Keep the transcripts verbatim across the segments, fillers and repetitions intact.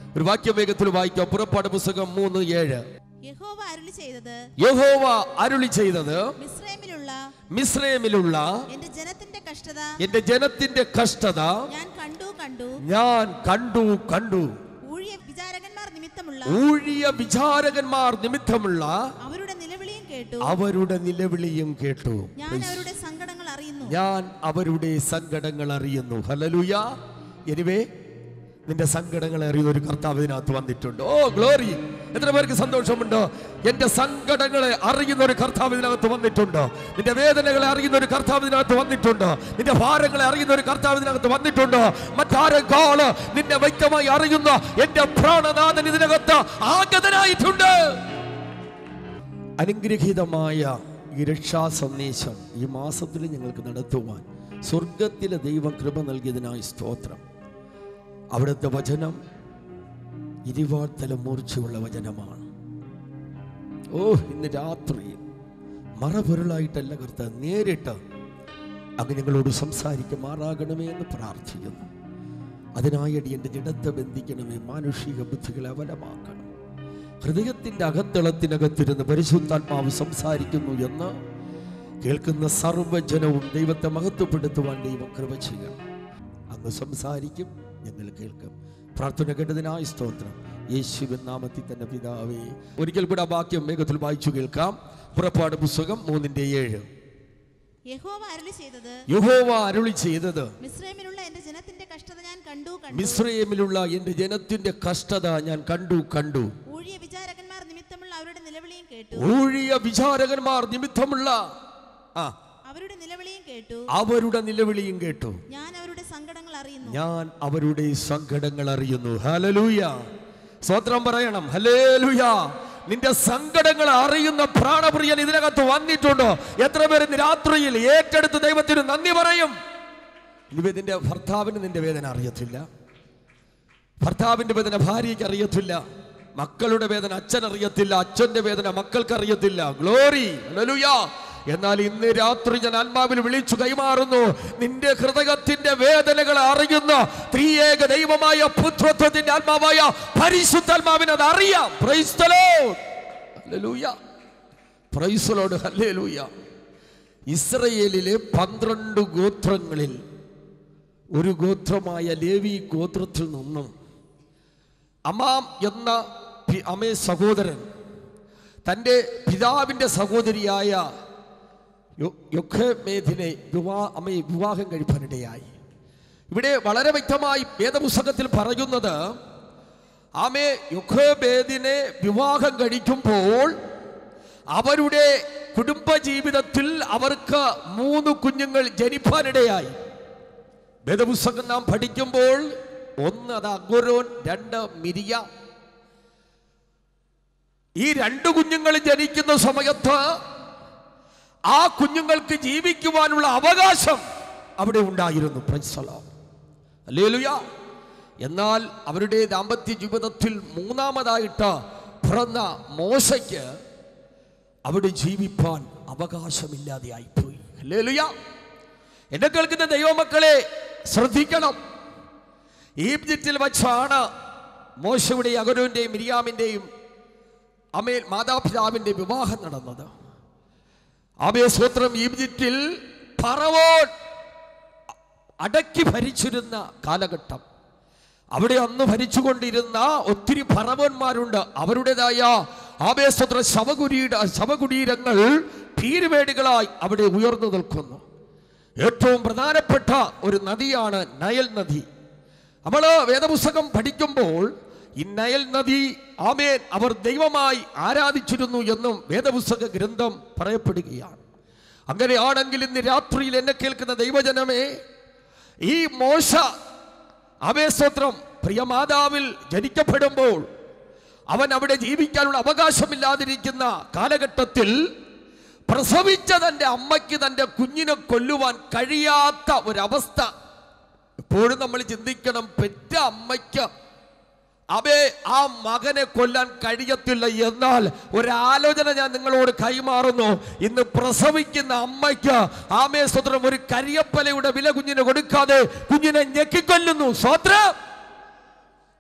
ഒരു വാക്യം വേഗത്തിൽ വായിക്കാം. പുറപ്പാട് പുസ്തകം മൂന്ന് ഏഴ്. യഹോവ അരുളി ചെയ്തത് യഹോവ അരുളി ചെയ്തത് മിസ്രയീമിലുള്ള മിസ്രയീമിലുള്ള എന്റെ ജനത്തിന്റെ കഷ്ടത എന്റെ ജനത്തിന്റെ കഷ്ടത ഞാൻ കണ്ടു കണ്ടു ഞാൻ കണ്ടു കണ്ടു ഊഴിയ വിചാരകന്മാർ നിമിത്തമുള്ള ഊഴിയ വിചാരകന്മാർ നിമിത്തമുള്ള അവരുടെ നിലവിളിയും കേട്ടു അവരുടെ നിലവിളിയും കേട്ടു ഞാൻ അവരുടെ സങ്കടങ്ങൾ അറിയുന്നു ഞാൻ അവരുടെ സങ്കടങ്ങൾ അറിയുന്നു. ഹല്ലേലൂയ. എനിവേ, നിന്റെ സങ്കടങ്ങളെ അറിയുന്ന ഒരു കർത്താവ് ഇതിനകത്ത് വന്നിട്ടുണ്ട്. Oh glory! എത്ര പേർക്ക് സന്തോഷമുണ്ടോ? എന്റെ സങ്കടങ്ങളെ അറിയുന്ന ഒരു കർത്താവ് ഇതിനകത്ത് വന്നിട്ടുണ്ട്. നിന്റെ വേദനകളെ അറിയുന്ന ഒരു കർത്താവ് ഇതിനകത്ത് വന്നിട്ടുണ്ട്. നിന്റെ ഭാരങ്ങളെ അറിയുന്ന ഒരു കർത്താവ് ഇതിനകത്ത് വന്നിട്ടുണ്ട്. മറ്റാരെക്കാൾ നിന്നെ വ്യക്തമായി അറിയുന്ന എന്റെ പ്രാണനാഥൻ ഇതിനകത്ത് ആഗതനായിട്ടുണ്ട്. അനുഗ്രഹീതമായ ഈ രക്ഷാ സന്ദേശം ഈ മാസത്തിൽ ഞങ്ങൾക്ക് നടത്തുവാൻ സ്വർഗത്തിലെ ദൈവം കൃപ നൽകിയതിനായി സ്തോത്രം. അവിടുത്തെ വചനം ഇരുവാർത്തല മൂർച്ചയുള്ള വചനമാണ്. ഓ, ഇന്ന് രാത്രി മറപൊരുളായിട്ടല്ല കർത്താവ്, നേരിട്ട് അങ്ങ് ഞങ്ങളോട് സംസാരിക്കുമാറാകണമേ എന്ന് പ്രാർത്ഥിക്കുന്നു. അതിനായി എൻ്റെ ജഡത്തെ ബന്ധിക്കണമേ, മാനുഷിക ബുദ്ധികളെ അവലമാക്കണം. ഹൃദയത്തിൻ്റെ അകത്തളത്തിനകത്തിരുന്ന് പരിശുദ്ധാത്മാവ് സംസാരിക്കുന്നു എന്ന് കേൾക്കുന്ന സർവ്വജനവും ദൈവത്തെ മഹത്വപ്പെടുത്തുവാൻ ദൈവം കൃപ ചെയ്യണം. അങ്ങ് സംസാരിക്കും, ഞങ്ങൾ കേൾക്കും. പ്രാർത്ഥന കേട്ടതിനായി സ്തോത്രം. യേശുവിൻ നാമത്തിൽ തന്നെ പിതാവേ. ഒരിക്കൽ കൂടെ വാക്യം വേഗത്തിൽ വായിച്ചു കേൾക്കാം. പുറപ്പാട് പുസ്തകം മൂന്നിന്റെ ഏഴ്. യഹോവ അരുളി ചെയ്തത് യഹോവ അരുളി ചെയ്തത് മിസ്രയീമിലുള്ള എന്റെ ജനത്തിന്റെ കഷ്ടത ഞാൻ കണ്ടു കണ്ടു മിസ്രയീമിലുള്ള എന്റെ ജനത്തിന്റെ കഷ്ടത ഞാൻ കണ്ടു കണ്ടു ഊഴിയ വിചാരകന്മാർ നിമിത്തമുള്ള അവരുടെ നിലവിളിയും കേട്ടു ഊഴിയ വിചാരകന്മാർ നിമിത്തമുള്ള ആ അവരുടെ നിലവിളിയും കേട്ടു അവരുടെ നിലവിളിയും കേട്ടു ഞാൻ അവരുടെ സങ്കടങ്ങൾ അറിയുന്നു ഞാൻ അവരുടെ സങ്കടങ്ങൾ അറിയുന്നു. ഹല്ലേലൂയ. സ്തോത്രം പറയണം. ഹല്ലേലൂയ. നിന്റെ സങ്കടങ്ങൾ അറിയുന്ന പ്രാണപ്രിയൻ ഇതിനകത്ത് വന്നിട്ടുണ്ടോ? എത്ര പേര് ഇന്ന് രാത്രിയിൽ ഏറ്റെടുത്ത് ദൈവത്തിന് നന്ദി പറയും? നിന്റെ ഭർത്താവിന് നിന്റെ വേദന അറിയത്തില്ല, ഭർത്താവിന്റെ വേദന ഭാര്യയ്ക്ക് അറിയത്തില്ല, മക്കളുടെ വേദന അച്ഛൻ അറിയത്തില്ല, അച്ഛന്റെ വേദന മക്കൾക്ക് അറിയത്തില്ല. ഗ്ലോറി. ഹല്ലേലൂയ. എന്നാൽ ഇന്ന് രാത്രി ഞാൻ ആത്മാവിൽ വിളിച്ചു കൈമാറുന്നു, നിന്റെ ഹൃദയത്തിന്റെ വേദനകൾ അറിയുന്ന ത്രിയേക ദൈവമായ പുത്രത്വത്തിന്റെ ആത്മാവായ പരിശുദ്ധാത്മാവിന് അത് അറിയാം. Praise the Lord. Hallelujah. Praise the Lord. Hallelujah. ഇസ്രായേലിലെ പന്ത്രണ്ട് ഗോത്രങ്ങളിൽ ഒരു ഗോത്രമായ ലേവി ഗോത്രത്തിൽ നിന്നും അമാം എന്ന അമേ സഹോദരൻ തൻ്റെ പിതാവിൻ്റെ സഹോദരിയായ യൊഖേബേദിനെ വിവാഹം കഴിപ്പാനിടയായി. ഇവിടെ വളരെ വ്യക്തമായി വേദപുസ്തകത്തിൽ പറയുന്നത്, ആമേ യൊഖേബേദിനെ വിവാഹം കഴിക്കുമ്പോൾ അവരുടെ കുടുംബജീവിതത്തിൽ അവർക്ക് മൂന്ന് കുഞ്ഞുങ്ങൾ ജനിപ്പാനിടയായി. വേദപുസ്തകം നാം പഠിക്കുമ്പോൾ ഒന്ന് അത് അഗുരോൻ, രണ്ട് മിരിയ. ഈ രണ്ട് കുഞ്ഞുങ്ങൾ ജനിക്കുന്ന സമയത്ത് ആ കുഞ്ഞുങ്ങൾക്ക് ജീവിക്കുവാനുള്ള അവകാശം അവിടെ ഉണ്ടായിരുന്നു. Praise the Lord. ഹല്ലേലൂയ. എന്നാൽ അവരുടെ ദാമ്പത്യ ജീവിതത്തിൽ മൂന്നാമതായിട്ട് പിറന്ന മോശയ്ക്ക് അവിടെ ജീവിപ്പാൻ അവകാശമില്ലാതെയായിപ്പോയി. ഹല്ലേലൂയ. എന്നെ കേൾക്കുന്ന ദൈവമക്കളെ ശ്രദ്ധിക്കണം. ഈജിപ്തിൽ വച്ചാണ് മോശയുടെ അഹരോന്റെയും മിരിയാമിന്റെയും അമേ മാതാപിതാവിന്റെ വിവാഹം നടന്നത്. ആമേ സ്തോത്രം. ഈജിപ്തിൽ ഫറവോൻ അടക്കി ഭരിച്ചിരുന്ന കാലഘട്ടം. അവിടെ അന്ന് ഭരിച്ചുകൊണ്ടിരുന്ന ഒത്തിരി ഫറവോന്മാരുണ്ട്. അവരുടേതായ ആമേ സ്തോത്രം ശവകുടീര ശവകുടീരങ്ങൾ പീരുമേടുകളായി അവിടെ ഉയർന്നു നിൽക്കുന്നു. ഏറ്റവും പ്രധാനപ്പെട്ട ഒരു നദിയാണ് നയൽ നദി. നമ്മൾ വേദപുസ്തകം പഠിക്കുമ്പോൾ ഈ നയൽ നദി ആമേൻ അവർ ദൈവമായി ആരാധിച്ചിരുന്നു എന്നും വേദപുസ്തക ഗ്രന്ഥം പറയപ്പെടുകയാണ്. അങ്ങനെയാണെങ്കിൽ ഇന്ന് രാത്രിയിൽ എന്നെ കേൾക്കുന്ന ദൈവജനമേ, ഈ മോശ ആമേ സ്തോത്രം പ്രിയമാതാവിൽ ജനിക്കപ്പെടുമ്പോൾ അവൻ അവിടെ ജീവിക്കാനുള്ള അവകാശമില്ലാതിരിക്കുന്ന കാലഘട്ടത്തിൽ പ്രസവിച്ച തൻ്റെ അമ്മയ്ക്ക് തൻ്റെ കുഞ്ഞിനെ കൊല്ലുവാൻ കഴിയാത്ത ഒരവസ്ഥ. എപ്പോഴും നമ്മൾ ചിന്തിക്കണം, പെറ്റ അമ്മയ്ക്ക് അവേ ആ മകനെ കൊല്ലാൻ കഴിയത്തില്ല. എന്നാൽ ഒരാലോചന ഞാൻ നിങ്ങളോട് കൈമാറുന്നു. ഇന്ന് പ്രസവിക്കുന്ന അമ്മയ്ക്ക് ആമേ സ്തോത്രം ഒരു കരിയപ്പലയുടെ വില കുഞ്ഞിനെ കൊടുക്കാതെ കുഞ്ഞിനെ ഞെക്കിക്കൊല്ലുന്നു. സ്തോത്രം.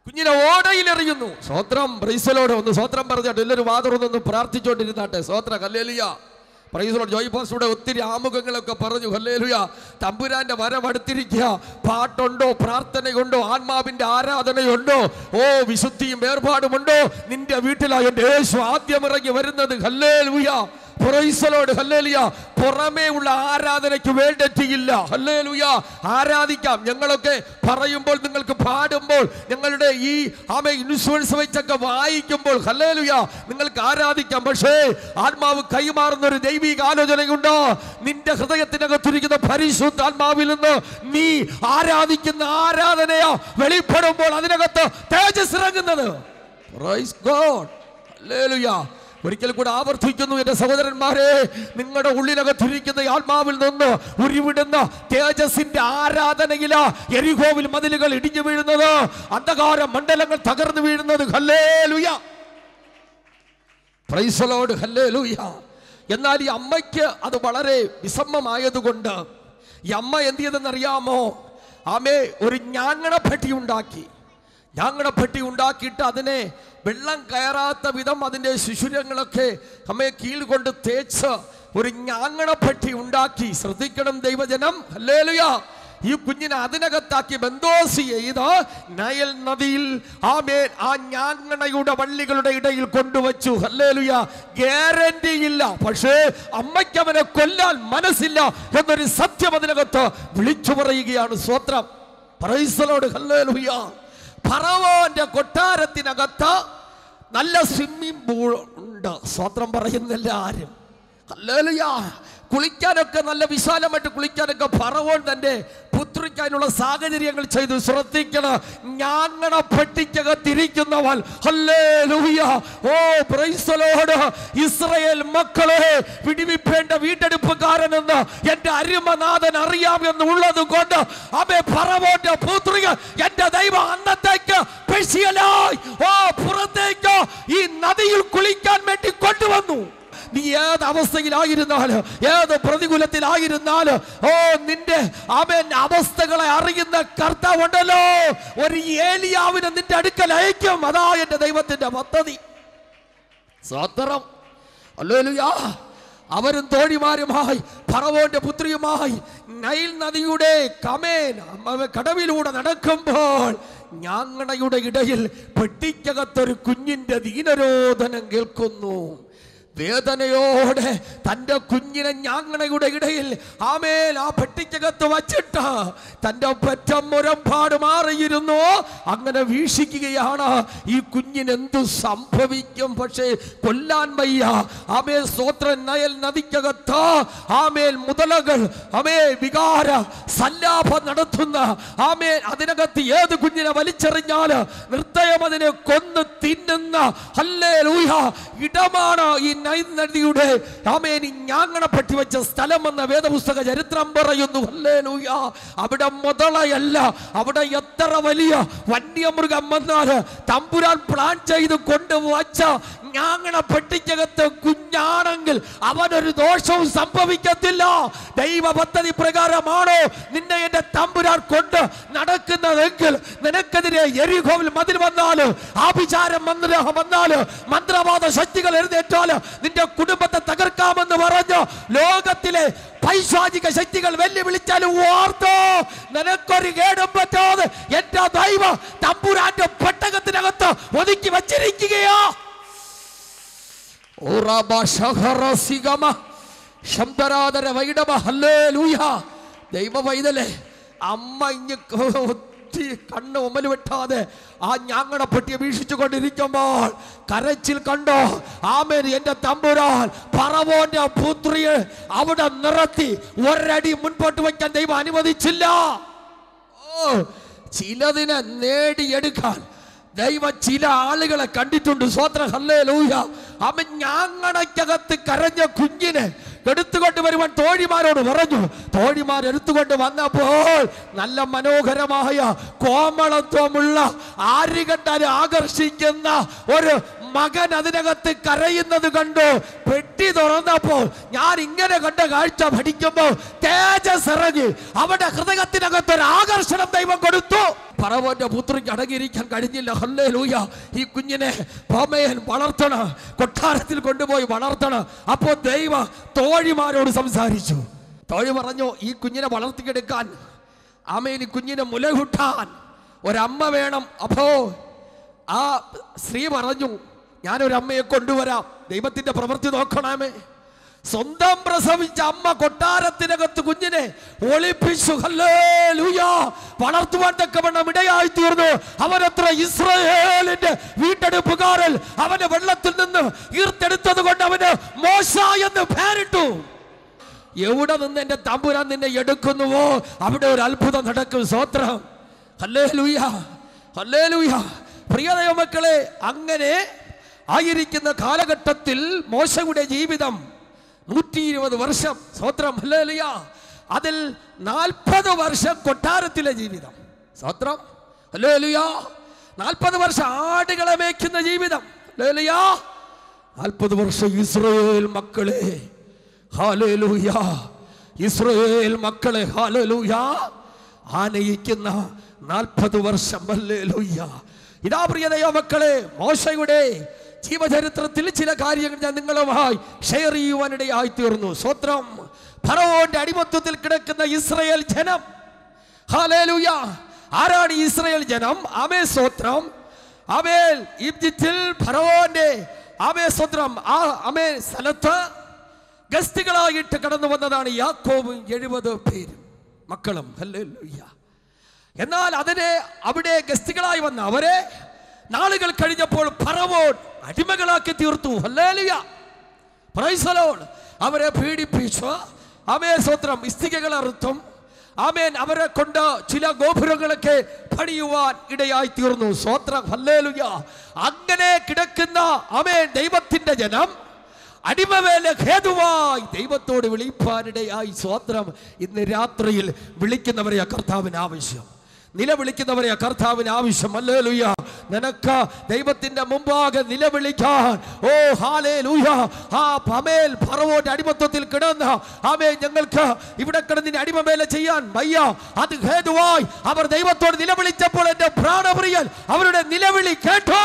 കുഞ്ഞിനെ ഓടയിൽ എറിയുന്നു. സ്വോത്രം, പ്രൈസലോട് ഒന്ന് സ്വോത്രം പറഞ്ഞാട്ട് എല്ലാവരും വാതുറന്നൊന്ന് പ്രാർത്ഥിച്ചോണ്ടിരുന്നാട്ടെ. സ്വോത്ര, ഹല്ലേലൂയ. പ്രൈസലോട്. ജോയ് പാസ്റ്ററുടെ ഒത്തിരി ആമുഖങ്ങളൊക്കെ പറഞ്ഞു. ഹല്ലേലൂയ. തമ്പുരാന്റെ വരവടുത്തിരിക്കുക. പാട്ടുണ്ടോ, പ്രാർത്ഥനയുണ്ടോ, ആത്മാവിന്റെ ആരാധനയുണ്ടോ, ഓ വിശുദ്ധിയും വേർപാടുമുണ്ടോ, നിന്റെ വീട്ടിലാ എന്റെ യേശു ആദ്യം ഇറങ്ങി വരുന്നത്. ഹല്ലേലൂയ. പ്രൈസലോട്. ഹല്ലേലൂയ. പുറമേ ഉള്ള ആരാധനയ്ക്ക് വേണ്ടിയില്ല. ഹല്ലേലൂയ. ആരാധിക്കാം. ഞങ്ങളൊക്കെ പറയുമ്പോൾ, നിങ്ങൾക്ക് പാടുമ്പോൾ, ഞങ്ങളുടെ ഈ ആമേ ഇൻഫ്ലുവൻസ് വെച്ചൊക്കെ വായിക്കുമ്പോൾ, ഹല്ലേലൂയ, നിങ്ങൾക്ക് ആരാധിക്കാം. പക്ഷേ ആത്മാവ് കൈമാറുന്ന ഒരു ദൈവിക ആലോചനയുണ്ട്. നിന്റെ ഹൃദയത്തിനകത്തിരിക്കുന്ന പരിശുദ്ധാത്മാവിൽ നിന്ന് നീ ആരാധിക്കുന്ന ആരാധനയാ വെളിപ്പെടുമ്പോൾ അതിനകത്ത് തേജസ് ഇറങ്ങുന്നത്. Praise God. ഹല്ലേലൂയ. ഒരിക്കൽ കൂടെ ആവർത്തിക്കുന്നു എന്റെ സഹോദരന്മാരെ, നിങ്ങളുടെ ഉള്ളിനകത്തിരിക്കുന്ന ആത്മാവിൽ നിന്ന് ഉരുവിടുന്ന തേജസ്സിന്റെ ആരാധനയിലാ യെരിഹോവിൽ മതിലുകൾ ഇടിഞ്ഞു വീഴുന്നത്, അന്ധകാര മണ്ഡലങ്ങൾ തകർന്നു വീഴുന്നത്. Hallelujah. Praise the Lord. Hallelujah. എന്നാൽ ഈ അമ്മയ്ക്ക് അത് വളരെ വിസമ്മമായതുകൊണ്ട് ഈ അമ്മ എന്ത് ചെയ്തെന്നറിയാമോ? ആമേ ഒരു ഞാങ്ങണപ്പെട്ടി ഉണ്ടാക്കി. ഞാങ്ങണപ്പെട്ടി ഉണ്ടാക്കിയിട്ട് അതിനെ വെള്ളം കയറാത്ത വിധം അതിൻ്റെ ശിശുരങ്ങളൊക്കെ അമ്മയെ കീഴ് കൊണ്ട് തേച്ച് ഒരു ഞാങ്ങണപ്പെട്ടി ഉണ്ടാക്കി. ശ്രദ്ധിക്കണം ദൈവജനം. ഹല്ലേലൂയ. ഈ കുഞ്ഞിനെ അതിനകത്താക്കി ബന്ധോസ് ചെയ്ത് നയൽ നദിയിൽ ആമേൻ ആ ഞാങ്ങണയുടെ വള്ളികളുടെ ഇടയിൽ കൊണ്ടുവച്ചു. ഹല്ലേലൂയ. ഗ്യാരണ്ടി ഇല്ല, പക്ഷേ അമ്മയ്ക്ക് അവനെ കൊല്ലാൻ മനസ്സില്ല എന്നൊരു സത്യം അതിനകത്ത് വിളിച്ചു പറയുകയാണ്. സ്വോത്രം. Praise the Lord. ഹല്ലേലൂയ. ഫറവോന്റെ കൊട്ടാരത്തിനകത്ത് നല്ല സ്വിമ്മിംഗ് പൂൾ ഉണ്ട്. സ്വോത്രം പറയുന്നില്ല ആരും. ഹല്ലേലൂയ. കുളിക്കാനൊക്കെ നല്ല വിശാലമായിട്ട് കുളിക്കാനൊക്കെ ഫറവോൻ തന്റെ പുത്രിക്കാനുള്ള സാഹചര്യങ്ങൾ ചെയ്തു. ശ്രദ്ധിക്കണം, ഞാങ്ങണപ്പെട്ടിക്കകത്തിരിക്കുന്നവൻ. Hallelujah. Oh praise the Lord. Israel മക്കളെ വിടിവിപ്പേണ്ട വീണ്ടെടുപ്പുകാരനെന്ന് എന്റെ അരുമനാഥൻ അറിയാം എന്നുള്ളത് കൊണ്ട് അവയെ ഫറവോന്റെ പുത്രിക എന്റെ ദൈവം അന്നത്തേക്ക് സ്പെഷ്യലായി ഓ പുറത്തേക്ക് ഈ നദിയിൽ കുളിക്കാൻ വേണ്ടി കൊണ്ടുവന്നു. നീ ഏത് അവസ്ഥയിലായിരുന്നാലും, ഏത് പ്രതികൂലത്തിലായിരുന്നാലും, ഓ നിന്റെ അവൻ അവസ്ഥകളെ അറിയുന്ന കർത്താവുണ്ടല്ലോ, ഒരു ഏലിയാവിനെ നിന്റെ അടുക്കൽ അയക്കും. അതാ എന്റെ ദൈവത്തിന്റെ പദ്ധതി. സ്വോത്രം. ഹല്ലേലൂയ. അവരും തോഴിമാരുമായി ഫറവോന്റെ പുത്രിയുമായി നൈൽ നദിയുടെ കമേൻ കടവിലൂടെ നടക്കുമ്പോൾ ഞാങ്ങണയുടെ ഇടയിൽ പെട്ടിക്കകത്തൊരു കുഞ്ഞിന്റെ ദീനരോധനം കേൾക്കുന്നു. വേദനയോടെ തൻ്റെ കുഞ്ഞിനെ ഞാങ്ങണയുടെ ഇടയിൽ ആമേൽ ആ പെട്ടിക്കകത്ത് വച്ചിട്ട് തൻ്റെ പെറ്റമുരമ്പാട് മാറിയിരുന്നു. അങ്ങനെ വീക്ഷിക്കുകയാണ് ഈ കുഞ്ഞിന് എന്തു സംഭവിക്കും. പക്ഷേ കൊല്ലാൻ വയ്യ. ആമേ സ്തോത്രം. നയൽ നദിക്കകത്ത് ആമേൽ മുതലകൾ ആമേ വികാര സല്ലാപം നടത്തുന്ന ആമേ അതിനകത്ത് ഏത് കുഞ്ഞിനെ വലിച്ചെറിഞ്ഞാൽ നിർത്തയം അതിനെ കൊന്ന് തിന്നുന്ന ഹല്ലേലൂയ ഇടമാണ് ഈ നൈൽ നദിയുടെ ആമേൻ ഞാങ്ങണപ്പെട്ടി വെച്ച സ്ഥലം എന്ന വേദപുസ്തക ചരിത്രം പറയുന്നു. ഹല്ലേലൂയ. അവിടെ മുതലയല്ല, അവിടെ എത്ര വലിയ വന്യമൃഗം വന്നാൽ തമ്പുരാൻ പ്ലാൻ ചെയ്ത് കൊണ്ടുവച്ച ഞാങ്ങണപ്പെട്ടിക്കകത്ത് കുഞ്ഞാണെങ്കിൽ അവനൊരു ദോഷവും സംഭവിക്കത്തില്ല. ദൈവ പദ്ധതി പ്രകാരമാണോ നിന്നെ എന്റെ തമ്പുരാൻ കൊണ്ട് നടക്കുന്നതെങ്കിൽ നിനക്കെതിരെ യെരിഹോവിൽ മതിൽ വന്നാല്, ആഭിചാരം മന്ത്രം വന്നാല്, മന്ത്രവാദ ശക്തികൾ എഴുന്നേറ്റാല് നിന്റെ കുടുംബത്തെ തകർക്കാമെന്ന് പറഞ്ഞു ലോകത്തിലെ പൈശാചിക ശക്തികൾ വെല്ലുവിളിച്ചാലും ഓർത്തോ, നിനക്കൊരു കേടും പറ്റാതെ എന്റെ ദൈവ തമ്പുരാന്റെ പെട്ടകത്തിനകത്ത് ഒതുക്കി വച്ചിരിക്കുകയാ. ദൈവ പൈതലേ, അമ്മ ഇഞ്ഞ് കണ്ണ് ഉമ്മല് വെട്ടാതെ ആ ഞാങ്ങണപ്പെട്ടിയെ വീക്ഷിച്ചു കൊണ്ടിരിക്കുമ്പോൾ കരച്ചിൽ കണ്ടോ? ആമേൻ. എന്റെ തമ്പുരാൻ ഫറവോന്റെ പുത്രിയെ അവിടെ നിർത്തി ഒരടി മുൻപോട്ട് വയ്ക്കാൻ ദൈവം അനുവദിച്ചില്ല. ഓ ചിലതിനെ നേടിയെടുക്കാൻ ദൈവം ചില ആളുകളെ കണ്ടിട്ടുണ്ട്. സ്വോത്ര. ഹല്ലേലൂയ. അവൻ ഞാങ്ങണയ്ക്കകത്ത് കരഞ്ഞ കുഞ്ഞിനെ എടുത്തുകൊണ്ട് വരുവാൻ തോഴിമാരോട് പറഞ്ഞു. തോഴിമാർ എടുത്തുകൊണ്ട് വന്നപ്പോൾ നല്ല മനോഹരമായ കോമളത്വമുള്ള ആര് കണ്ടാലും ആകർഷിക്കുന്ന ഒരു മകൻ അതിനകത്ത് കരയുന്നത് കണ്ടു. പെട്ടി തുറന്നപ്പോൾ ഞാൻ ഇങ്ങനെ കണ്ട കാഴ്ച പഠിക്കുമ്പോൾ തേജസ് ഇറങ്ങി. അവന്റെ ഹൃദയത്തിനകത്ത് ഒരു ആകർഷണം ദൈവം കൊടുത്തു. ഫറവോന്റെ പുത്രിക്ക് അടങ്ങിയിരിക്കാൻ കഴിഞ്ഞില്ല. ഹല്ലേലൂയ. ഈ കുഞ്ഞിനെ ഭമേൻ വളർത്തണം, കൊട്ടാരത്തിൽ കൊണ്ടുപോയി വളർത്തണം. അപ്പോൾ ദൈവ തോഴിമാരോട് സംസാരിച്ചു. തോഴി പറഞ്ഞു, ഈ കുഞ്ഞിനെ വളർത്തിയെടുക്കാൻ, ആമേൻ, ഈ കുഞ്ഞിനെ മുലകൂട്ടാൻ ഒരമ്മ വേണം. അപ്പോ ആ സ്ത്രീ പറഞ്ഞു, ഞാനൊരമ്മയെ കൊണ്ടുവരാം. ദൈവത്തിന്റെ പ്രവൃത്തി നോക്കണമേ. സ്വന്തം പ്രസവിച്ച അമ്മ കൊട്ടാരത്തിനകത്ത് കുഞ്ഞിനെ ഒളിപ്പിച്ചു. ഹല്ലേലൂയ. വളർത്തുവാൻ തക്കവണ്ണം ഇടയായി തീർന്നു. അവനത്ര ഇസ്രായേലിന്റെ വീണ്ടെടുപ്പുകാരൻ. അവനെ വെള്ളത്തിൽ നിന്ന് ഈർത്തെടുത്തത് കൊണ്ട് അവന് മോശ എന്ന് പേരിട്ടു. എവിടെ നിന്ന് എന്റെ തമ്പുരാൻ നിന്നെ എടുക്കുന്നുവോ അവിടെ ഒരു അത്ഭുതം നടക്കും. സ്തോത്രം. Hallelujah, hallelujah. പ്രിയ ദൈവമക്കളെ, അങ്ങനെ ആയിരിക്കുന്ന കാലഘട്ടത്തിൽ മോശയുടെ ജീവിതം നൂറ്റി ഇരുപത് വർഷം. സ്തോത്രം. ഹല്ലേലൂയ. അതിൽ നാൽപ്പത് വർഷം കൊട്ടാരത്തിലെ ജീവിതം. സ്തോത്രം. ഹല്ലേലൂയ. നാൽപ്പത് വർഷം ആടുകളെ മേയ്ക്കുന്ന ജീവിതം. ഹല്ലേലൂയ. നാൽപ്പത് വർഷം ഇസ്രായേൽ മക്കളെ, ഹല്ലേലൂയ, ഇസ്രായേൽ മക്കളെ, ഹല്ലേലൂയ, ആനയിക്കുന്ന നാൽപ്പത് വർഷം. ഹല്ലേലൂയ. ഇതാ പ്രിയ ദൈവമക്കളെ, മോശയുടെ ജീവചരിത്രത്തിൽ ചില കാര്യങ്ങൾ ഞാൻ നിങ്ങളുമായി ഷെയർ ചെയ്യുവാനിടയായി തീർന്നു. സ്വത്രം. ഫറവോന്റെ അടിമത്വത്തിൽ കിടക്കുന്ന ഇസ്രായേൽ ജനം. ഹല്ലേലൂയ. ആരാണ് ഇസ്രായേൽ ജനം? ആമേൻ. സ്വത്രം. ആമേൻ. ഈജിപ്തിൽ ഫറവോന്റെ ആമേൻ സ്വത്രം ആ ആമേൻ സ്ഥലത്ത് ഗസ്തികളായിട്ട് കടന്നു വന്നതാണ് യാക്കോബും എഴുപത് പേരും മക്കളും. ഹല്ലേലൂയ. എന്നാൽ അതിനെ അവിടെ ഗസ്തികളായി വന്ന അവരെ നാളുകൾ കഴിഞ്ഞപ്പോൾ ഫറവോൻ അടിമകളാക്കി തീർത്തു. ഹല്ലേലൂയ. Praise the Lord. അവരെ പീഡിപ്പിച്ചു. ആമേൻ സ്വത്രം. ഇഷ്ടികകൾ അറുത്തും ആമേൻ അവരെ കൊണ്ട് ചില ഗോപുരങ്ങളൊക്കെ പണിയുവാൻ ഇടയായി തീർന്നു. സ്വത്രം. ഹല്ലേലൂയ. അങ്ങനെ കിടക്കുന്ന ആമേൻ ദൈവത്തിന്റെ ജനം അടിമവേല ഹേതുവായി ദൈവത്തോട് വിളിപ്പാനിടയായി. സ്വത്രം. ഇന്ന് രാത്രിയിൽ വിളിക്കുന്നവരെ കർത്താവിന് ആവശ്യം, നിലവിളിക്കുന്നവരെ കർത്താവിന് ആവശ്യം. ഹല്ലേലൂയ. നിനക്ക് ദൈവത്തിന്റെ മുമ്പാകെ നിലവിളിക്കാൻ. ഓ ഹല്ലേലൂയ. ആ ആമേൻ ഫറവോന്റെ അടിമത്വത്തിൽ കിടന്ന ആമേൻ ഞങ്ങൾക്ക് ഇവിടെ കിടന്ന് അടിമവേല ചെയ്യാൻ വയ്യ. അത് ഹേതുവായി അവർ ദൈവത്തോട് നിലവിളിച്ചപ്പോൾ എന്റെ പ്രാണപ്രിയൻ അവരുടെ നിലവിളി കേട്ടോ.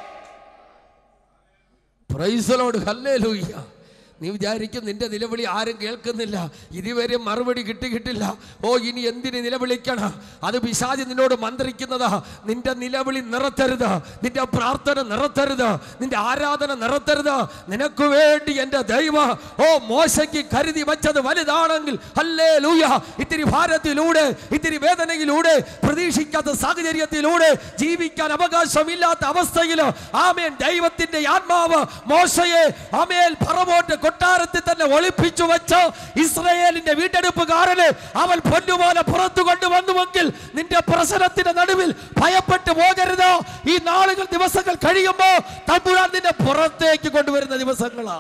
Praise the Lord. ഹല്ലേലൂയ. നീ വിചാരിക്കും നിന്റെ നിലവിളി ആരും കേൾക്കുന്നില്ല, ഇതുവരെ മറുപടി കിട്ടി കിട്ടില്ല. ഓ ഇനി എന്തിന് നിലവിളിക്കണം? അത് പിശാച് നിന്നോട് മന്ത്രിക്കുന്നതാ. നിന്റെ നിലവിളി നിറത്തരുത്, നിന്റെ പ്രാർത്ഥന നിറത്തരുത്, നിന്റെ ആരാധന നിറത്തരുത്. നിനക്ക് വേണ്ടി എൻ്റെ ദൈവ ഓ മോശയ്ക്ക് കരുതി വച്ചത് വലുതാണെങ്കിൽ ഹല്ലേലൂയ. ഇത്തിരി ഭാരത്തിലൂടെ, ഇത്തിരി വേദനയിലൂടെ, പ്രതീക്ഷിക്കാത്ത സാഹചര്യത്തിലൂടെ, ജീവിക്കാൻ അവകാശമില്ലാത്ത അവസ്ഥയിൽ ആമേൻ ദൈവത്തിന്റെ ആത്മാവ് മോശയെ ആമേൻ ഫറവോന്റെ കൊട്ടാരത്തിൽ തന്നെ ഒളിപ്പിച്ചു വെച്ച് ഇസ്രായേലിന്റെ വീണ്ടെടുപ്പുകാരന് അവൻ പൊന്നുപോലെ പുറത്തു കൊണ്ടുവന്നുവെങ്കിൽ നിന്റെ പ്രശ്നത്തിന്റെ നടുവിൽ ഭയപ്പെട്ടു പോകരുത്. ഈ നാളുകൾ ദിവസങ്ങൾ കഴിയുമ്പോ തമ്പുരാൻ നിന്നെ പുറത്തേക്ക് കൊണ്ടുവരുന്ന ദിവസങ്ങളാ.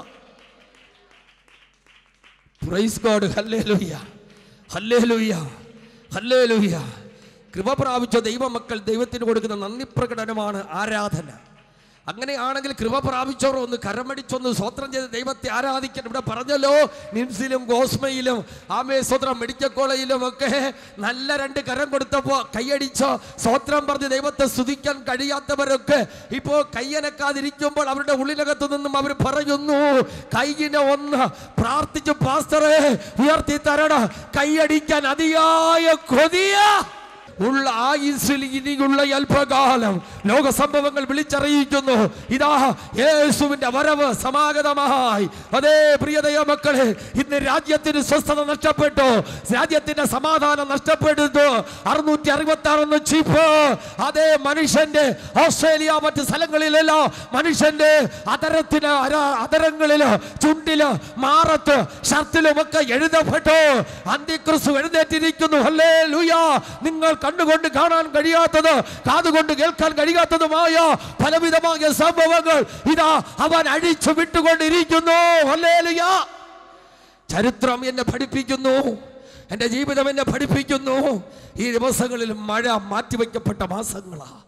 Praise God. ഹല്ലേലൂയ, ഹല്ലേലൂയ, ഹല്ലേലൂയ. കൃപ പ്രാപിച്ച ദൈവമക്കൾ ദൈവത്തിന് കൊടുക്കുന്ന നന്ദി പ്രകടനമാണ് ആരാധന. അങ്ങനെയാണെങ്കിൽ കൃപ പ്രാപിച്ചവർ ഒന്ന് കരമടിച്ചൊന്ന് സ്വത്രം ചെയ്ത് ദൈവത്തെ ആരാധിക്കാൻ. ഇവിടെ പറഞ്ഞല്ലോ, നിംസിലും ഗോസ്മയിലും ആമേ സ്വത്രം മെഡിക്കൽ കോളേജിലും ഒക്കെ നല്ല രണ്ട് കരം കൊടുത്തപ്പോൾ കൈയടിച്ചോ സ്വത്രം പറഞ്ഞ് ദൈവത്തെ സ്തുതിക്കാൻ കഴിയാത്തവരൊക്കെ ഇപ്പോൾ കയ്യനക്കാതിരിക്കുമ്പോൾ അവരുടെ ഉള്ളിനകത്തു നിന്നും അവർ പറയുന്നു, കൈയിനെ ഒന്ന് പ്രാർത്ഥിച്ചു പാസ്റ്ററെ ഉയർത്തി തരണം. കൈയടിക്കാൻ അതിയായ കൊതിയ ഉള്ള ആയുസ്സിൽ ഇനിയുള്ള അല്പകാലം ലോക സംഭവങ്ങൾ വിളിച്ചറിയിക്കുന്നു. ഇതാ യേശുവിന്റെ വരവ് സമാഗതമായി. അതേ പ്രിയതയ മക്കളെ, ഇന്ന് രാജ്യത്തിന് സ്വസ്ഥത നഷ്ടപ്പെട്ടു, രാജ്യത്തിന്റെ സമാധാനം നഷ്ടപ്പെടുന്നു. അറുന്നൂറ്റി അറുപത്തി ആറൊന്ന് ചീപ്പ് അതേ മനുഷ്യന്റെ ഓസ്ട്രേലിയ മറ്റ് സ്ഥലങ്ങളിലെല്ലാം മനുഷ്യന്റെ അതരത്തിന് അതരങ്ങളില് ചുണ്ടില് മാറത്ത് ഷർട്ടിലുമൊക്കെ എഴുതപ്പെട്ടു അന്തിക്രിസ്തു എഴുന്നേറ്റിരിക്കുന്നു. ഹല്ലേലൂയ. നിങ്ങൾ കണ്ണുകൊണ്ട് കാണാൻ കഴിയാത്തത്, കാതുകൊണ്ട് കേൾക്കാൻ കഴിയാത്തതുമായ പലവിധമായ സംഭവങ്ങൾ ഇതാ അവൻ അഴിച്ചു വിട്ടുകൊണ്ടിരിക്കുന്നു. ഹല്ലേലൂയ. ചരിത്രം എന്നെ പഠിപ്പിക്കുന്നു, എൻ്റെ ജീവിതം എന്നെ പഠിപ്പിക്കുന്നു. ഈ ദിവസങ്ങളിൽ മഴ മാറ്റിവെക്കപ്പെട്ട മാസങ്ങളാ.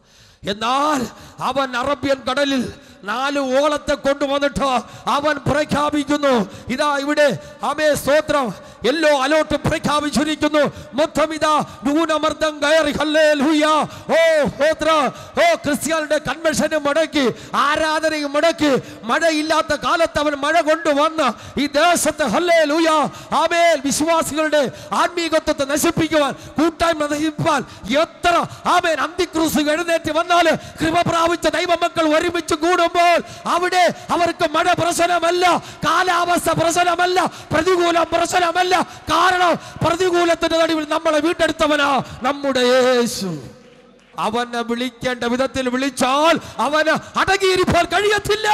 എന്നാൽ അവൻ അറബ്യൻ കടലിൽ നാല് ഓളത്തെ കൊണ്ടുവന്നിട്ട് അവൻ പ്രഖ്യാപിക്കുന്നു, ഇതാ ഇവിടെ ആമേ സ്തോത്രം യെല്ലോ അലോട്ട് പ്രഖ്യാപിച്ചിരിക്കുന്നു. മൊത്തം ഇതാ ന്യൂനമർദ്ദം കയറി. ഹല്ലേലൂയ. ഓ സ്തോത്രം. ഓ ക്രിസ്ത്യാനിയുടെ കൺവെൻഷനും മുടക്കി, ആരാധനയും മുടക്കി, മഴയില്ലാത്ത കാലത്ത് അവൻ മഴ കൊണ്ടുവന്ന് ഈ ദേശത്ത് ഹല്ലേലൂയ ആമേൻ വിശ്വാസികളുടെ ആത്മീകത്വത്തെ നശിപ്പിക്കുവാൻ, കൂട്ടായ്മ നശിപ്പിക്കാൻ എത്ര ആമേൻ അന്തിക്രിസ്തു എഴുന്നേറ്റ് വന്നാൽ കൃപ പ്രാപിച്ച ദൈവമക്കൾ ഒരുമിച്ച് കൂടുമ്പോൾ അവിടെ അവർക്ക് മഴ പ്രശ്നമല്ല, കാലാവസ്ഥ പ്രശ്നമല്ല, പ്രതികൂലം പ്രശ്നമല്ല. കാരണം പ്രതികൂലത്തിന്റെ നടുവിൽ നമ്മളെ വീണ്ടെടുത്തവനാ നമ്മുടെ യേശു. അവനെ വിളിക്കേണ്ട വിധത്തിൽ വിളിച്ചാൽ അവന് അടങ്ങിയിരിക്കാൻ കഴിയത്തില്ല.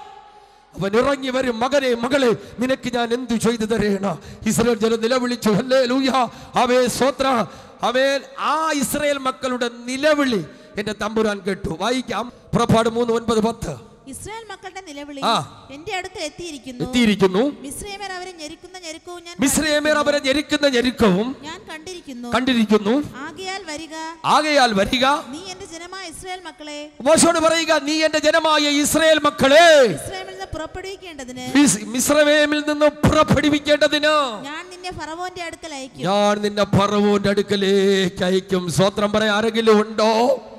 അവൻ ഇറങ്ങി വരും. മകനെ മകളെ നിനക്ക് ഞാൻ എന്തു ചെയ്തു തരേണ? ഇസ്രായേൽ ജനം നിലവിളിച്ചു. ഹല്ലേലൂയ. അവേ സ്തോത്രം. അവൻ ആ ഇസ്രായേൽ മക്കളുടെ നിലവിളി എന്റെ തമ്പുരാൻ കേട്ടു. വായിക്കാം. പുറപ്പാട് മൂന്ന് ഒൻപത് പത്ത്. ഇസ്രായേൽ മക്കളുടെ നിലവിളി എന്റെ അടുത്ത് എത്തിയിരിക്കുന്നു. എത്തിയിരിക്കുന്നു. മിസ്രയീമ്യർ അവരെ ഞെരുക്കുന്ന ഞെരുക്കവും ഞാൻ മിസ്രയീമ്യർ അവരെ ഞെരുക്കുന്ന ഞെരുക്കവും ഞാൻ കണ്ടിരിക്കുന്നു കണ്ടിരിക്കുന്നു. ആകയാൽ വരിക, ആകയാൽ വരിക, നീ എന്റെ ജനമായ ഇസ്രായേൽ മക്കളെ, മോശയോട് പറയുക, നീ എന്റെ ജനമായ ഇസ്രായേൽ മക്കളെ മിസ്രയീമിൽ നിന്ന് പുറപ്പെടുവിക്കേണ്ടതിന് മിസ്രയീമിൽ നിന്ന് പുറപ്പെടുവിക്കേണ്ടതിന് ഞാൻ നിന്നെ ഫറവോന്റെ അടുക്കൽ അയക്കും. ഞാൻ നിന്നെ ഫറവോന്റെ അടുക്കലേക്ക് അയക്കും. സ്വത്രം പറയാൻ ആരെങ്കിലും ഉണ്ടോ?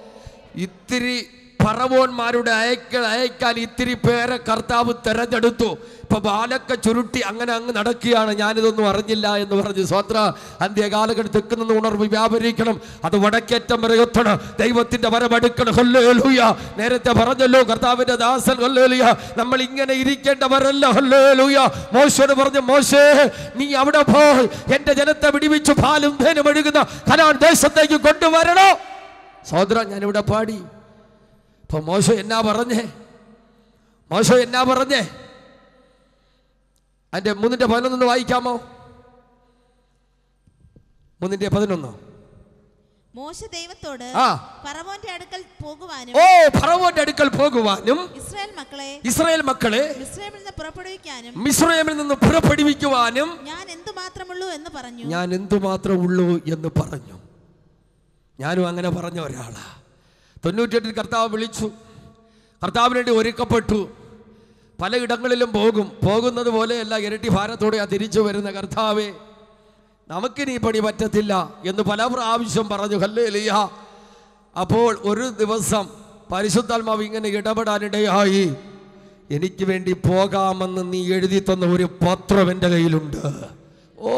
ഇത്തിരി ഫറവോന്മാരുടെ അയക്ക അയക്കാൻ ഇത്തിരി പേരെ കർത്താവ് തെരഞ്ഞെടുത്തു. ഇപ്പൊ ബാലൊക്കെ ചുരുട്ടി അങ്ങനെ അങ്ങ് നടക്കുകയാണ്. ഞാനിതൊന്നും അറിഞ്ഞില്ല എന്ന് പറഞ്ഞു. സ്വത്ര അന്ത്യകാലഘട്ടത്തിൽ തെക്കുന്ന ഉണർവ് വ്യാപരിക്കണം. അത് വടക്കേറ്റം വരെ എത്തണം. ദൈവത്തിന്റെ വരമെടുക്കണം. ഹല്ലേലൂയ. നേരത്തെ പറഞ്ഞല്ലോ കർത്താവിന്റെ ദാസൻ. ഹല്ലേലൂയ. നമ്മൾ ഇങ്ങനെ ഇരിക്കേണ്ടവരല്ല. ഹല്ലേലൂയ. മോശയോട് പറഞ്ഞു, മോശേ നീ അവിടെ പോയി എന്റെ ജനത്തെ വിടിവിച്ചു പാലും തേനും ഒഴുകുന്ന കനാൻ ദേശത്തേക്ക് കൊണ്ടുവരണോ. സഹോദര, ഞാനിവിടെ പാടി. അപ്പൊ മോശ എന്നാ പറഞ്ഞേ? മോശ എന്നാ പറഞ്ഞേ? അതിന്റെ മൂന്നിന്റെ പതിനൊന്ന് വായിക്കാമോ? മൂന്നിന്റെ പതിനൊന്ന്. മോശ ദൈവത്തോട് ഫറവോന്റെ അടുക്കൽ പോകുവാനും ഓ ഫറവോന്റെ അടുക്കൽ പോകുവാനും ഇസ്രായേൽ മക്കളെ ഇസ്രായേൽ മക്കളെ മിസ്രയീമിൽ നിന്ന് പുറപ്പെടുവിക്കാനും മിസ്രയീമിൽ നിന്ന് പുറപ്പെടുവിക്കുവാനും ഞാൻ എന്തുമാത്രമുള്ളൂ എന്ന് പറഞ്ഞു. ഞാൻ എന്തുമാത്രം ഉള്ളൂ എന്ന് പറഞ്ഞു. ഞാനും അങ്ങനെ പറഞ്ഞ ഒരാളാ. തൊണ്ണൂറ്റെട്ടിൽ കർത്താവ് വിളിച്ചു. കർത്താവിന് വേണ്ടി ഒരുക്കപ്പെട്ടു. പലയിടങ്ങളിലും പോകും. പോകുന്നത് പോലെയല്ല, ഇരട്ടി ഭാരത്തോടെ ആ തിരിച്ചു വരുന്ന കർത്താവേ നമുക്കിനി പണി പറ്റത്തില്ല എന്ന് പല പ്രാവശ്യം പറഞ്ഞു. ഹല്ലേലൂയ. അപ്പോൾ ഒരു ദിവസം പരിശുദ്ധാത്മാവ് ഇങ്ങനെ ഇടപെടാനിടയായി. എനിക്ക് വേണ്ടി പോകാമെന്ന് നീ എഴുതി തന്ന ഒരു പത്രം എൻ്റെ കയ്യിലുണ്ട്. ഓ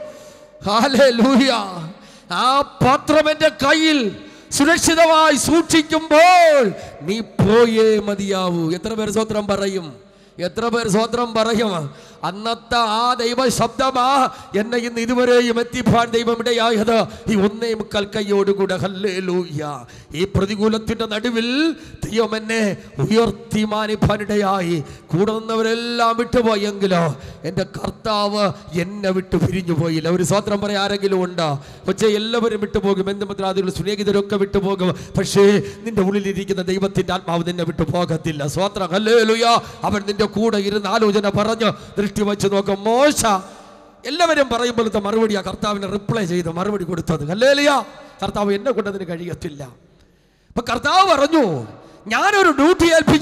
ഹല്ലേലൂയ. ആ പത്രം എൻ്റെ കയ്യിൽ സുരക്ഷിതമായി സൂക്ഷിക്കുമ്പോൾ നീ പോയേ മതിയാവൂ. എത്ര പേർ സ്വത്രം പറയും? എത്ര പേർ സ്വത്രം പറയും? അന്നത്തെ ആ ദൈവ ശബ്ദമാ എന്നെ ഇന്ന് ഇതുവരെയും എത്തിപ്പാൻ ദൈവം ഇടയായത്. ഈ ഒന്നേ മുക്കാൽ കൈയോടുകൂടെ. ഹല്ലേലൂയ. ഈ പ്രതികൂലത്തിന്റെ നടുവിൽ ദൈവം എന്നെ ഉയർത്തി മാനിപ്പാനിടയായി. കൂടെ നിന്നവരെല്ലാം വിട്ടുപോയെങ്കിലോ എൻ്റെ കർത്താവ് എന്നെ വിട്ടു പിരിഞ്ഞു പോയില്ല. ഒരു സ്വത്രം പറയാൻ ആരെങ്കിലും ഉണ്ടോ? പക്ഷേ എല്ലാവരും വിട്ടുപോകും. ബന്ധുമിത്രാദികൾ സ്നേഹിതരൊക്കെ വിട്ടുപോകും. പക്ഷേ നിന്റെ ഉള്ളിലിരിക്കുന്ന ദൈവത്തിന്റെ ആത്മാവ് നിന്നെ വിട്ടു പോകത്തില്ല. സ്വത്രം. ഹല്ലേലൂയ. അവൻ നിന്റെ കൂടെ ഇരുന്ന് ആലോചന പറഞ്ഞു ദൃഷ്ടി വെച്ച് നോക്കും. മോശ എല്ലാവരും പറയുമ്പോഴത്തെ മറുപടിയാ കർത്താവിന് റിപ്ലൈ ചെയ്ത് മറുപടി കൊടുത്തത്. ഹല്ലേലൂയ. കർത്താവ് എന്നെ കൊണ്ടതിന് കഴിയത്തില്ല. അപ്പൊ കർത്താവ് പറഞ്ഞു, ഞാനൊരു ഡ്യൂട്ടി ഏൽപ്പിച്ച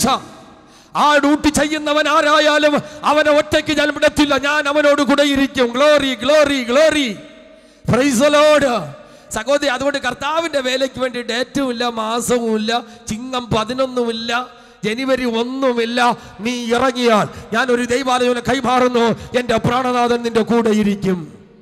ആ ഡ്യൂട്ടി ചെയ്യുന്നവൻ ആരായാലും അവനെ ഒറ്റയ്ക്ക് ഞാൻ വിടത്തില്ല. ഞാൻ അവനോട് കൂടെ ഇരിക്കും. Glory glory glory. Praise the Lord. സഹോദരി, അതുകൊണ്ട് കർത്താവിന്റെ വേലയ്ക്ക് വേണ്ടി ഡേറ്റും ഇല്ല, മാസവും ഇല്ല, ചിങ്ങം പതിനൊന്നുമില്ല, ജനുവരി ഒന്നുമില്ല. നീ ഇറങ്ങിയാൽ ഞാൻ ഒരു ദൈവാലയം കൈമാറുന്നു. എൻ്റെ പ്രാണനാഥൻ നിന്റെ കൂടെ ഇരിക്കും.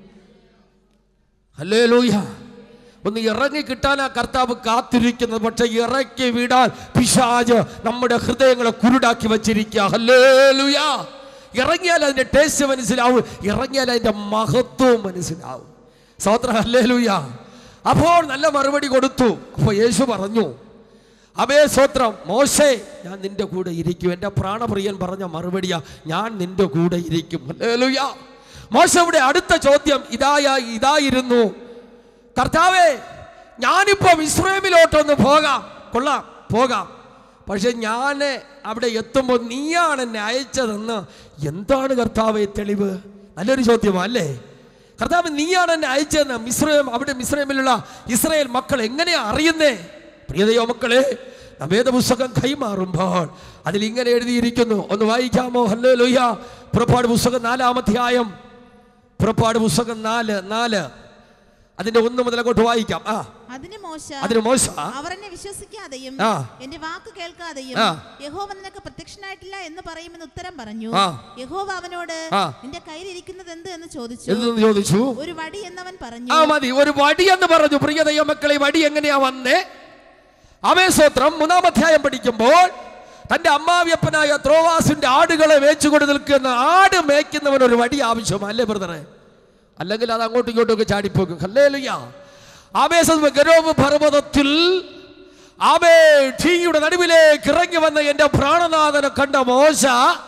ഹല്ലേലൂയ. ഒന്ന് ഇറങ്ങി കിട്ടാനാ കർത്താവ് കാത്തിരിക്കുന്നത്. പക്ഷെ ഇറക്കി വിടാൻ പിശാച് നമ്മുടെ ഹൃദയങ്ങളെ കുരുടാക്കി വച്ചിരിക്കുക. ഹല്ലേലൂയ. ഇറങ്ങിയാൽ അതിന്റെ ടേസ്റ്റ് മനസ്സിലാവും. ഇറങ്ങിയാൽ അതിന്റെ മഹത്വവും മനസ്സിലാവും. സ്തോത്രം. ഹല്ലേലൂയ. അപ്പോൾ നല്ല മറുപടി കൊടുത്തു. അപ്പൊ യേശു പറഞ്ഞു, അബേ സ്തോത്രം, മോശേ ഞാൻ നിന്റെ കൂടെ ഇരിക്കും. എൻ്റെ പ്രാണപ്രിയൻ പറഞ്ഞ മറുപടിയാ, ഞാൻ നിന്റെ കൂടെ ഇരിക്കും. ഹല്ലേലൂയ. മോശയുടെ അടുത്ത ചോദ്യം ഇതായ ഇതായിരുന്നു, കർത്താവേ ഞാനിപ്പോ മിസ്രയീമിലോട്ടൊന്ന് പോകാം. കൊള്ളാം, പോകാം. പക്ഷെ ഞാൻ അവിടെ എത്തുമ്പോൾ നീയാണ് എന്നെ അയച്ചതെന്ന് എന്താണ് കർത്താവേ തെളിവ്? നല്ലൊരു ചോദ്യമല്ലേ? കർത്താവ് നീയാണ് എന്നെ അയച്ചതെന്ന് മിസ്രയീം അവിടെ മിസ്രയീമിലുള്ള ഇസ്രായേൽ മക്കൾ എങ്ങനെയാ അറിയുന്നേ? പ്രിയതയോ മക്കളെ, വേദപുസ്തകം കൈമാറുമ്പോൾ അതിൽ ഇങ്ങനെ എഴുതിയിരിക്കുന്നു. ഒന്ന് വായിക്കാമോ? ഹല്ലേലൂയ. പുറപ്പാട് പുസ്തകം നാലാം അധ്യായം, പുറപ്പാട് പുസ്തകം നാല് നാല് അതിന്റെ ഒന്ന് മുതൽ അങ്ങോട്ട് വായിക്കാം. ആ അതിന് മോശ അതിന് മോശ അവർ എന്നെ വിശ്വസിക്കാതെയും എന്റെ വാക്ക് കേൾക്കാതെയും യഹോവ നിനക്ക് പ്രത്യക്ഷനായിട്ടില്ല എന്ന് പറയുമെന്ന് ഉത്തരം പറഞ്ഞു. യഹോവ അവനോട് നിന്റെ കയ്യിൽ ഇരിക്കുന്നത് എന്ത് എന്ന് ചോദിച്ചു. ചോദിച്ചു ഒരു വടി എന്നവൻ പറഞ്ഞു. ആ മതി, ഒരു വടി എന്ന് പറഞ്ഞു. പ്രിയ ദൈവമക്കളെ, വടി എങ്ങനെയാ വന്നേ? ആമേൻ, സ്തോത്രം. മൂന്നാം അധ്യായം പഠിക്കുമ്പോൾ തന്റെ അമ്മാവിയപ്പനായ ത്രോവാസിന്റെ ആടുകളെ മേച്ചുകൊണ്ട് നിൽക്കുന്ന ആട് മേയ്ക്കുന്നവൻ ഒരു വടി ആവശ്യമാണ്, അല്ലേ ബ്രദറെ? അല്ലെങ്കിൽ അത് അങ്ങോട്ടും ഇങ്ങോട്ടും ഒക്കെ ചാടിപ്പോക്കും. ഹല്ലേലൂയ. ആമേൻ, ഗരോബ് പർവ്വതത്തിൽ ആമേ തീയുടെ നടുവിലേക്ക് ഇറങ്ങി വന്ന എന്റെ പ്രാണനാഥനെ കണ്ട മോശ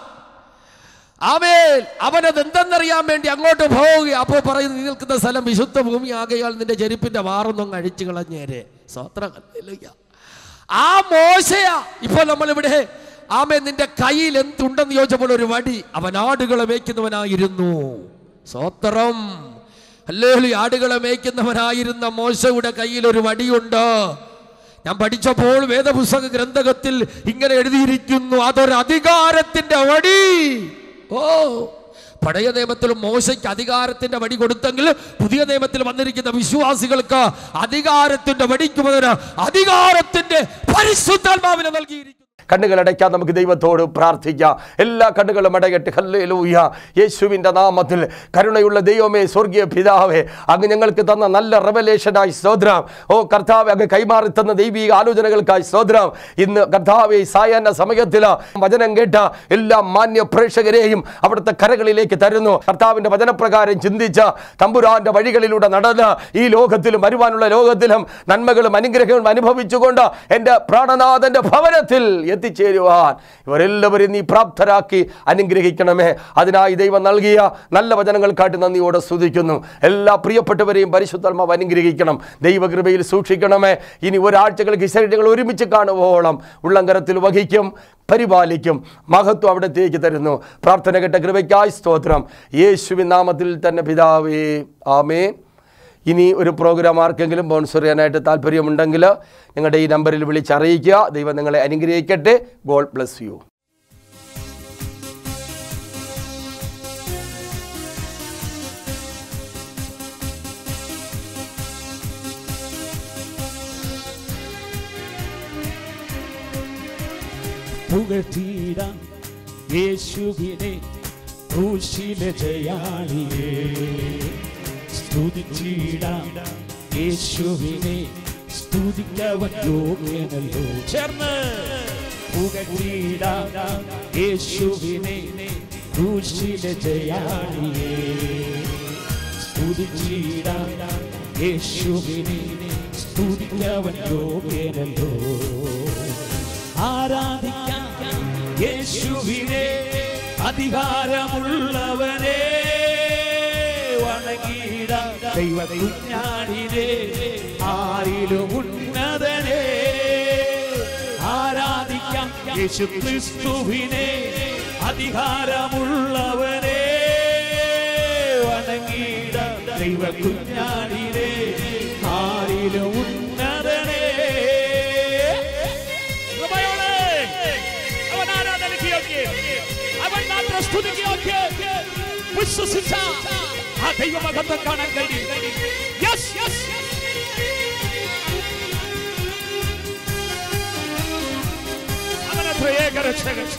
ആമേൻ അവനത് എന്തെന്നറിയാൻ വേണ്ടി അങ്ങോട്ട് പോവുക. അപ്പോൾ പറയുന്നു, നിൽക്കുന്ന സ്ഥലം വിശുദ്ധ ഭൂമി ആകയാൽ നിന്റെ ചെരുപ്പിന്റെ വാറൊന്നും അഴിച്ചു കളഞ്ഞേരെ. സ്വത്രം. ഹല്ലേലൂയ. ആ മോശയാ ഇപ്പോൾ നമ്മളിവിടെ ആമേൻ നിന്റെ കയ്യിൽ എന്തുണ്ടെന്ന് ചോദിച്ചപ്പോൾ ഒരു വടി. അവൻ ആടുകളെ മേയ്ക്കുന്നവനായിരുന്നു. സ്വത്രം. ഹല്ലേലൂയ. ആടുകളെ മേയ്ക്കുന്നവനായിരുന്ന മോശയുടെ കയ്യിൽ ഒരു വടിയുണ്ട്. ഞാൻ പഠിച്ചപ്പോൾ വേദപുസ്തക ഗ്രന്ഥത്തിൽ ഇങ്ങനെ എഴുതിയിരിക്കുന്നു, അതൊരു അധികാരത്തിന്റെ വടി. ഓ, പഴയ നിയമത്തിൽ മോശയ്ക്ക് അധികാരത്തിന്റെ വടി കൊടുത്തെങ്കിൽ പുതിയ നിയമത്തിൽ വന്നിരിക്കുന്ന വിശ്വാസികൾക്ക് അധികാരത്തിന്റെ വടിക്ക് പകരം അധികാരത്തിന്റെ പരിശുദ്ധാത്മാവിനെ നൽകിയിരിക്കുന്നു. കണ്ണുകളടയ്ക്കാൻ നമുക്ക് ദൈവത്തോട് പ്രാർത്ഥിക്കാം. എല്ലാ കണ്ണുകളും അടയട്ടെ. ഹല്ലേലൂയ. യേശുവിൻ്റെ നാമത്തിൽ കരുണയുള്ള ദൈവമേ, സ്വർഗീയ പിതാവേ, അങ്ങ് ഞങ്ങൾക്ക് തന്ന നല്ല റെവലേഷനായി സ്തോത്രം. ഓ കർത്താവേ, അങ്ങ് കൈമാറി തന്ന ദൈവിക ആലോചനകൾക്കായി സ്തോത്രം. ഇന്ന് കർത്താവേ, സായാഹ്ന സമയത്തിൽ വചനം കേട്ട എല്ലാ മാന്യ പ്രേക്ഷകരെയും അവിടുത്തെ കരകളിലേക്ക് തരുന്നു. കർത്താവിൻ്റെ വചനപ്രകാരം ചിന്തിച്ച തമ്പുരാന്റെ വഴികളിലൂടെ നടന്ന് ഈ ലോകത്തിലും വരുവാനുള്ള ലോകത്തിലും നന്മകളും അനുഗ്രഹങ്ങളും അനുഭവിച്ചുകൊണ്ട് എൻ്റെ പ്രാണനാഥന്റെ ഭവനത്തിൽ എത്തിച്ചേരുവാൻ ഇവരെല്ലാവരും നീ പ്രാപ്തരാക്കി അനുഗ്രഹിക്കണമേ. അതിനായി ദൈവം നൽകിയ നല്ല വചനങ്ങൾക്കായിട്ട് നന്ദിയോടെ സ്തുതിക്കുന്നു. എല്ലാ പ്രിയപ്പെട്ടവരെയും പരിശുദ്ധാത്മാവ് അനുഗ്രഹിക്കണം, ദൈവകൃപയിൽ സൂക്ഷിക്കണമേ. ഇനി ഒരാഴ്ചകൾക്ക് ശരീരങ്ങൾ ഒരുമിച്ച് കാണുവോളം ഉള്ളങ്കരത്തിൽ വഹിക്കും, പരിപാലിക്കും. മഹത്വം അവിടത്തേക്ക് തരുന്നു. പ്രാർത്ഥന കേട്ട കൃപയ്ക്കായി സ്തോത്രം. യേശുവിൻ നാമത്തിൽ തന്നെ പിതാവേ, ആമേൻ. ഇനി ഒരു പ്രോഗ്രാം ആർക്കെങ്കിലും സ്പോൺസർ ചെയ്യാനായിട്ട് താല്പര്യമുണ്ടെങ്കിൽ ഞങ്ങളുടെ ഈ നമ്പറിൽ വിളിച്ചറിയിക്കുക. ദൈവം നിങ്ങളെ അനുഗ്രഹിക്കട്ടെ. God bless you. പുകഴ്ത്തിടാം യേശുവിനെ, ക്രൂശിലെ ജയാളിയേ. സ്തുതിച്ചിടാം യേശുവിനെ, സ്തുതിക്കവൻ യോഗ്യനല്ലോ. ചേർന്ന് പുകഴ്ത്തിടാം യേശുവിനെ, ക്രൂശിലെ ജയാളിയേ. സ്തുതിച്ചിടാം യേശുവിനെ, സ്തുതിക്കവൻ യോഗ്യനല്ലോ. ആരാധിക്കാം യേശുവിനെ, അധികാരമുള്ളവനെ. വണങ്ങിടാം ദൈവ കുഞ്ഞാടിനെ, ആരിലും ഉന്നതനെ. ആരാധിക്കാം യേശു ക്രിസ്തുവിനെ, അധികാരമുള്ളവനെ. വണങ്ങിടാം ദൈവ കുഞ്ഞാടിനെ, ആരിലും ഉന്നതനെ. അവൻ മാത്രം സ്തുതിക്ക് വിശ്വസിച്ച ആ ദൈവമഹത്വം കാണാൻ കഴിയും. യെസ് യെസ് അങ്ങനെ ത്രയേക രക്ഷകൻ.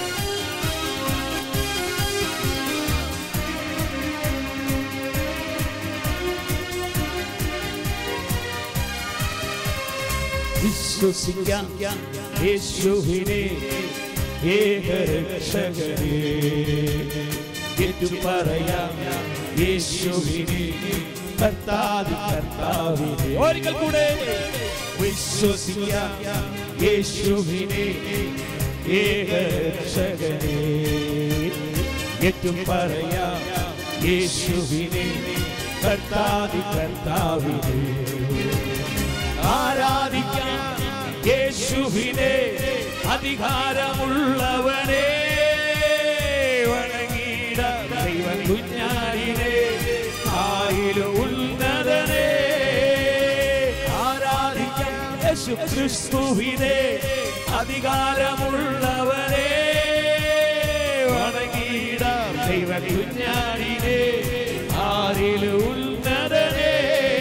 വിശ്വസിക്കാം യേശുവിനെ, ഏകരക്ഷകനെ. ഏറ്റു പറയാം യേശുവിനെ, കർത്താവി കർത്താവിനെ. ഒരിക്കൽ കൂടെ വിശ്വസിക്കാം യേശുവിനെ, ഏകരക്ഷകനെ. ഏറ്റു പറയാം യേശുവിനെ, കർത്താവി കർത്താവിനെ. ആരാധിക്കാം യേശുവിനെ, അധികാരമുള്ളവനെ. വണങ്ങിടാം ദൈവ കുഞ്ഞാടിനെ, ആയിലും ഉന്നതനെ. ആരാധിക്കാം യേശു ക്രിസ്തുവിനെ, അധികാരമുള്ളവരെ വണങ്ങിടാം ദൈവ കുഞ്ഞാടിനെ ആരിലും ഉന്നതനെ.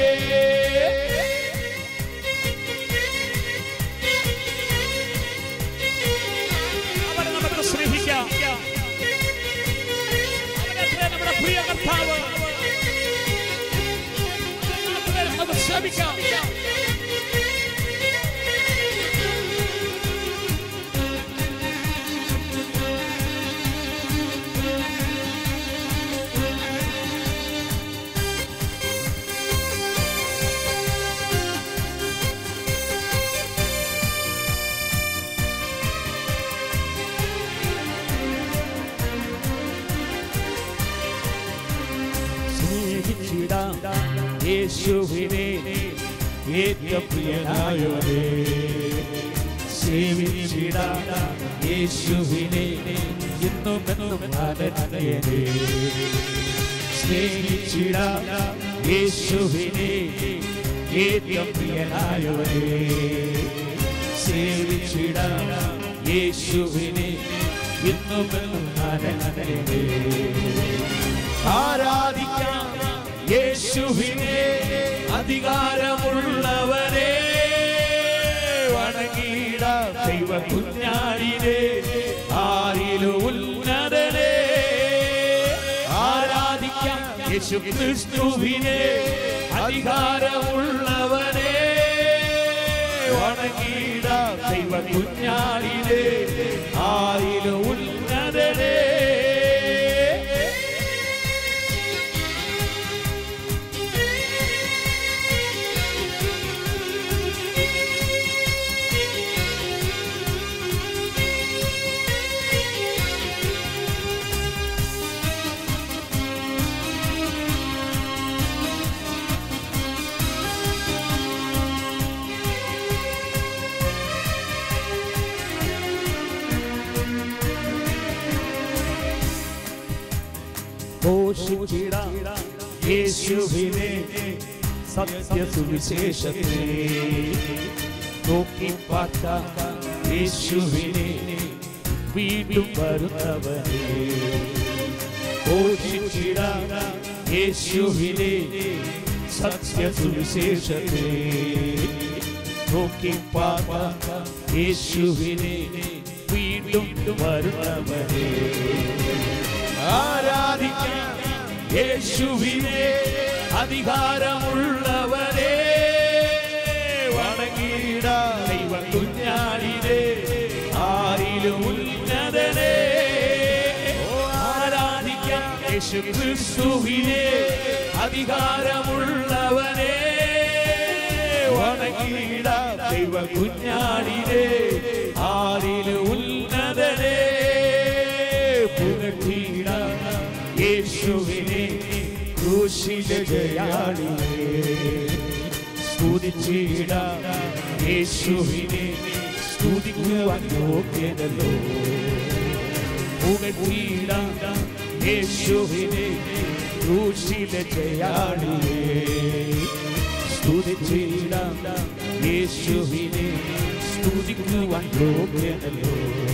അവനെ നമുക്ക് സ്നേഹിക്കാം, നമ്മുടെ പ്രിയ കർത്താവ് നമുക്ക് ശ്രമിക്കാം. യേശുവിനെ ഏറ്റവും പ്രിയനായവനെ സേവിച്ചിടാം യേശുവിനെ എന്നും എന്നും അനന്യനെ. സ്നേഹിച്ചിടാം യേശുവിനെ ഏറ്റവും പ്രിയനായവനെ സേവിച്ചിടാം യേശുവിനെ എന്നും എന്നും അനന്യനെ. ആരാധിക്കാം യേശുവിനെ അധികാരമുള്ളവരെ വണങ്ങിടാം ദൈവ കുഞ്ഞാടിനെ ആരിലും ഉന്നതനെ. ആരാധിക്കാം യേശു ക്രിസ്തുവിനെ അധികാരമുള്ളവരെ വണങ്ങിടാം ദൈവ കുഞ്ഞാടിനെ ആരിലും ഉന്നതനെ. ഘോഷിച്ചിടാം യേശുവിനെ സത്യസുവിശേഷത്തെ നോക്കി പാർക്കാം യേശുവിനെ വീണ്ടും വരുന്നവനെ. ഘോഷിച്ചിടാം യേശുവിനെ സത്യസുവിശേഷത്തെ നോക്കി പാർക്കാം യേശുവിനെ വീണ്ടും വരുന്നവനെ. ആരാധിക്കാം യേശുവിനെ അധികാരമുള്ളവരെ വണങ്ങിടാം ദൈവ കുഞ്ഞാടിനെ ആരിലും ഉന്നതനെ. ആരാധിക്കാം യേശു ക്രിസ്തുവിനെ അധികാരമുള്ളവരെ വണങ്ങിടാം ദൈവ കുഞ്ഞാടിനെ ആരിലും ഉന്നതനെ. യേശുവിനെ ക്രൂശിലെ ജയാളിയെ സ്തുതിച്ചിടാം യേശുവിനെ സ്തുതിക്കുവാൻ യോഗ്യനല്ലോ. പുകഴ്ത്തിയിടാം യേശുവിനെ ക്രൂശിലെ ജയാളിയെ സ്തുതിച്ചിടാം യേശുവിനെ സ്തുതിക്കുവാൻ യോഗ്യനല്ലോ.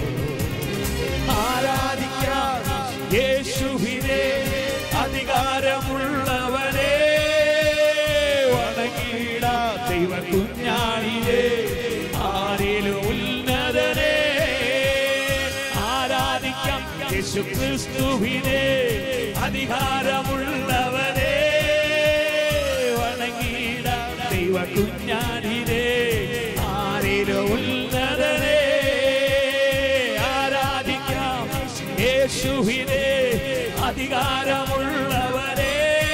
ആരാധിക്കാം യേശുവിനെ അധികാരമുള്ളവരെ വണങ്ങിടാം ദൈവ കുഞ്ഞാടിനെ ആരിലും ഉന്നതനെ. ആരാധിക്കാം യേശു ക്രിസ്തുവിനെ അധികാരമുള്ളവരെ വണങ്ങിടാം ദൈവ കുഞ്ഞാടിനെ ആരിലും ഉന്നതനെ. യേശുവിനെ അധികാരമുള്ളവരെ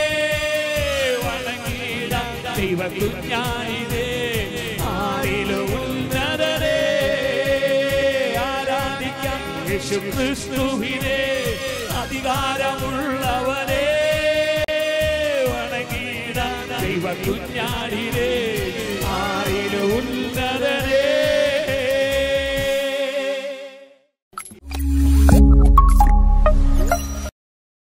വണങ്ങിടാം ദൈവ കുഞ്ഞാടിനെ ആരിലും ഉന്നതനെ. ആരാധിക്കാം യേശു ക്രിസ്തുവിനെ അധികാരമുള്ളവരെ വണങ്ങിടാം ദൈവ കുഞ്ഞാടിനെ